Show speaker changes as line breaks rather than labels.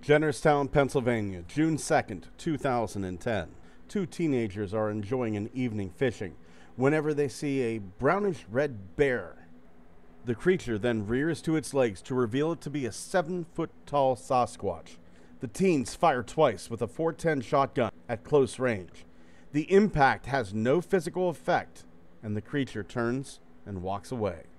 Jennerstown, Pennsylvania, June 2nd, 2010. Two teenagers are enjoying an evening fishing whenever they see a brownish red bear. The creature then rears to its legs to reveal it to be a 7-foot-tall Sasquatch. The teens fire twice with a .410 shotgun at close range. The impact has no physical effect, and the creature turns and walks away.